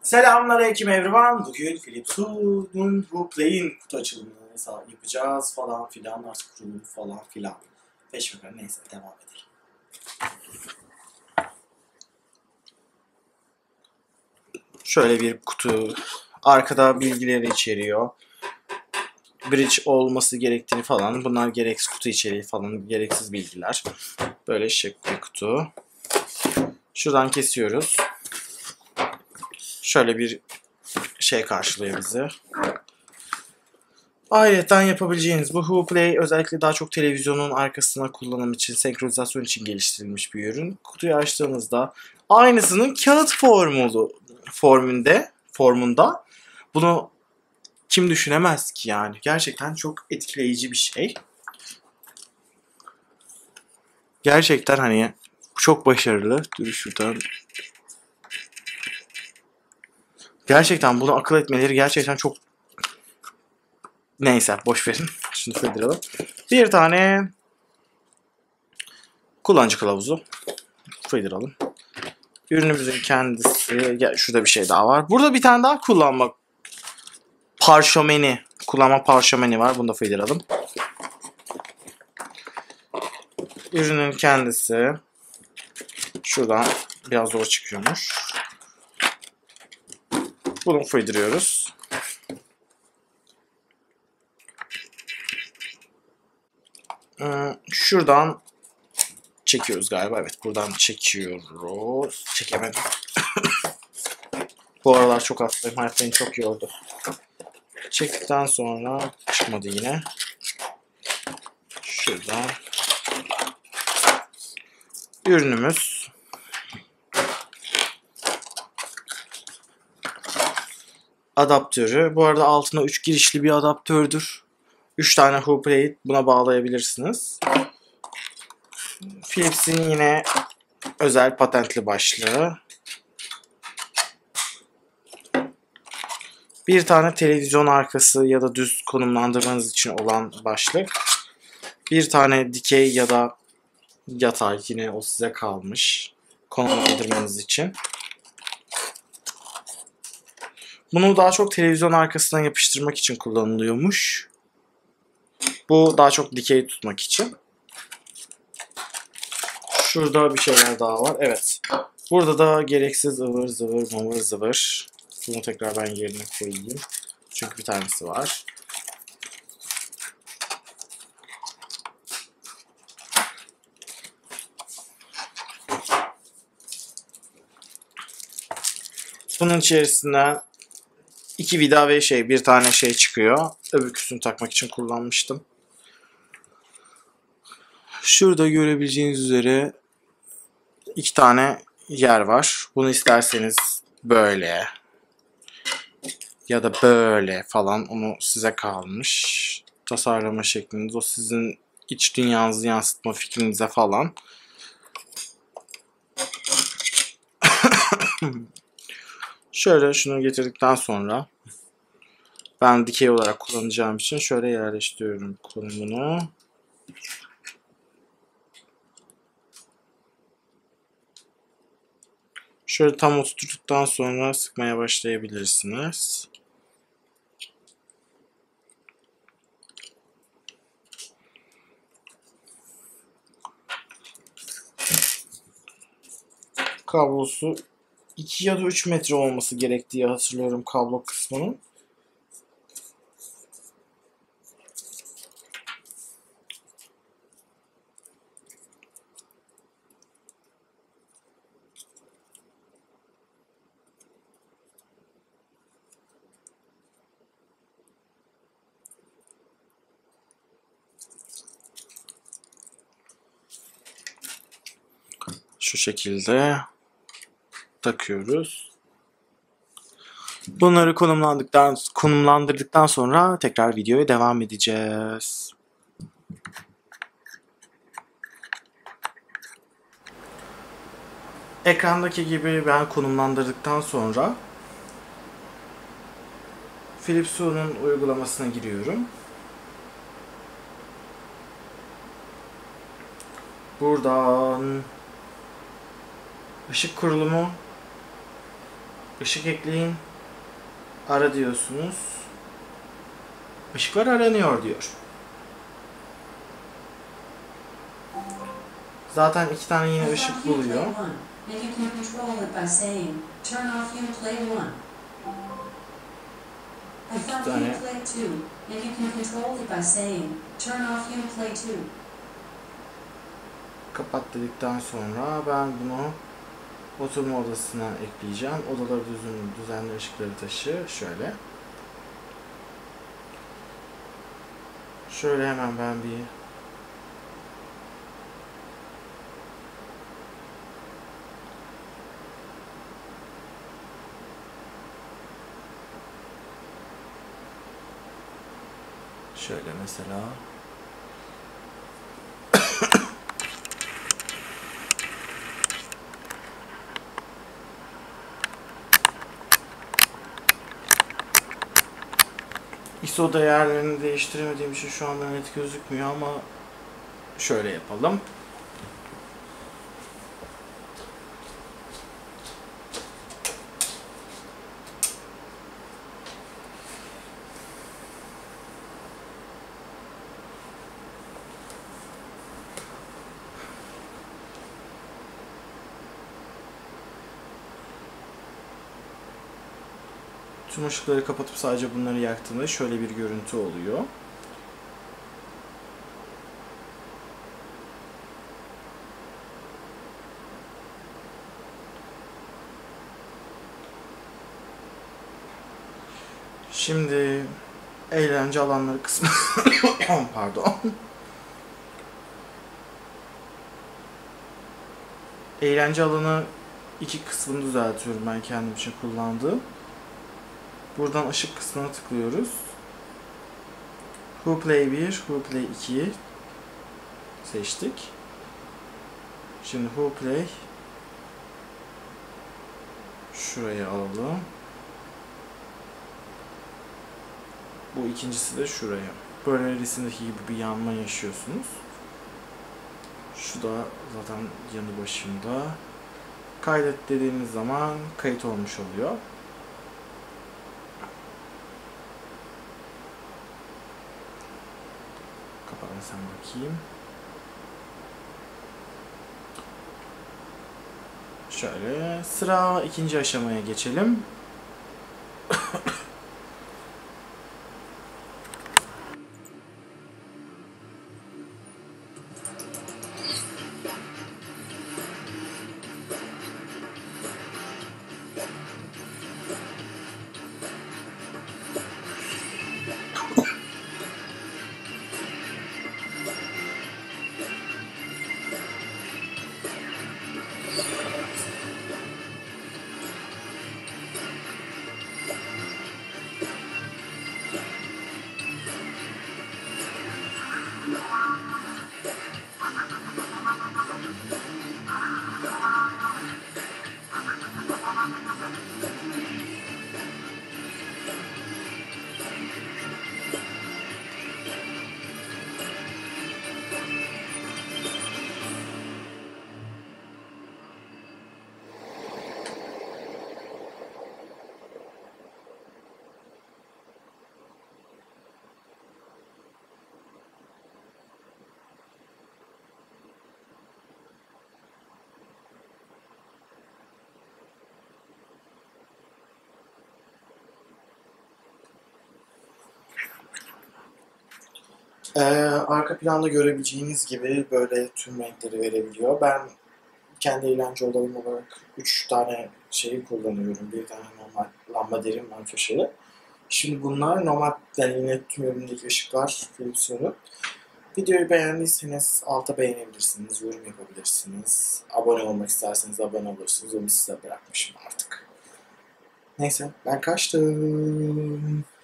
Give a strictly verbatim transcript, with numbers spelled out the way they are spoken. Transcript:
Selamünaleyküm everyone. Bugün Philips Hue'nun Whoplay'in kutu açılımını yapacağız falan filan, artık kurulumu falan filan. Beş bakalım, neyse devam edelim. Şöyle bir kutu. Arkada bilgileri içeriyor. Bridge olması gerektiğini falan. Bunlar gereksiz, kutu içeriği falan gereksiz bilgiler. Böyle şık bir kutu. Şuradan kesiyoruz. Şöyle bir şey karşılıyor bizi. Ayrıca yapabileceğiniz bu Whoplay özellikle daha çok televizyonun arkasına kullanım için, senkronizasyon için geliştirilmiş bir ürün. Kutuyu açtığınızda aynısının kağıt formulu formünde, formunda. Bunu kim düşünemez ki yani? Gerçekten çok etkileyici bir şey. Gerçekten hani çok başarılı. Dur şuradan. Gerçekten bunu akıl etmeleri gerçekten çok... Neyse boş verin. Şunu kaydıralım. Bir tane kullanıcı kılavuzu. Kaydıralım. Ürünümüzün kendisi. Ya şurada bir şey daha var. Burada bir tane daha kullanma parşömeni. Kullanma parşömeni var. Bunu da kaydıralım. Ürünün kendisi. Şuradan biraz zor çıkıyormuş. Bunu fıydırıyoruz. Şuradan çekiyoruz galiba. Evet, buradan çekiyoruz. Çekemedim. Bu aralar çok hastayım. Hayat beni çok yordu. Çektikten sonra çıkmadı yine. Şuradan. Ürünümüz. Adaptörü. Bu arada altına üç girişli bir adaptördür. üç tane Whoplay buna bağlayabilirsiniz. Philips'in yine özel patentli başlığı. Bir tane televizyon arkası ya da düz konumlandırmanız için olan başlık. Bir tane dikey ya da yatay, yine o size kalmış, konumlandırmanız için. Bunu daha çok televizyon arkasına yapıştırmak için kullanılıyormuş. Bu daha çok dikey tutmak için. Şurada bir şeyler daha var. Evet. Burada da gereksiz ıvır zıvır mıvır zıvır. Bunu tekrar ben yerine koyayım. Çünkü bir tanesi var. Bunun içerisinden iki vida ve şey bir tane şey çıkıyor. Öbürküsünü takmak için kullanmıştım. Şurada görebileceğiniz üzere iki tane yer var. Bunu isterseniz böyle ya da böyle falan, onu size kalmış. Tasarlama şekliniz o, sizin iç dünyanızı yansıtma fikrinize falan. Şöyle şunu getirdikten sonra ben dikey olarak kullanacağım için şöyle yerleştiriyorum konumunu. Şöyle tam oturttuktan sonra sıkmaya başlayabilirsiniz. Kablosu iki ya da üç metre olması gerektiği hatırlıyorum kablo kısmının. Şu şekilde takıyoruz. Bunları konumlandıktan, konumlandırdıktan sonra tekrar videoya devam edeceğiz. Ekrandaki gibi ben konumlandırdıktan sonra Philips Hue'nun uygulamasına giriyorum. Buradan ışık kurulumu, Işık ekleyin. Ara diyorsunuz. Işıklar aranıyor diyor. Zaten iki tane yine ışık buluyor. İki tane. Kapat dedikten sonra ben bunu oturma odasına ekleyeceğim. Odaları düzün, düzenli ışıkları taşı. Şöyle. Şöyle hemen ben bir şöyle mesela I S O değerlerini değiştiremediğim için şu anda net gözükmüyor ama şöyle yapalım. Tüm ışıkları kapatıp sadece bunları yaktığımda şöyle bir görüntü oluyor. Şimdi eğlence alanları kısmı pardon. Eğlence alanı iki kısmını düzeltiyorum ben kendim için kullandığım. Buradan ışık kısmına tıklıyoruz. Who Play bir, Who Play ikiyi seçtik. Şimdi Who Play şuraya alalım. Bu ikincisi de şuraya. Böyle resimdeki gibi bir yanma yaşıyorsunuz. Şu da zaten yanı başında. Kaydet dediğiniz zaman kayıt olmuş oluyor. Kapatalım sen bakayım. Şöyle sıra ikinci aşamaya geçelim. Ee, arka planda görebileceğiniz gibi böyle tüm renkleri verebiliyor. Ben kendi eğlence odalım olarak üç tane şeyi kullanıyorum. Bir tane normal lambaderim var köşeli. Şimdi bunlar normal, yani yine tüm üründeki ışıklar fonksiyonu. Videoyu beğendiyseniz alta beğenebilirsiniz, yorum yapabilirsiniz. Abone olmak isterseniz abone olursunuz. Onu size bırakmışım artık. Neyse, ben kaçtım.